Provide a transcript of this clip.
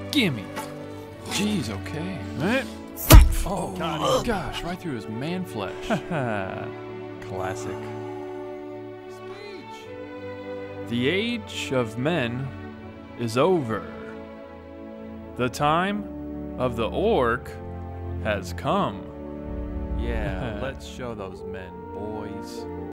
Gimme. Jeez, okay. Oh, gosh, right through his man flesh. Classic. The age of men is over. The time of the orc has come. Yeah, let's show those men, boys.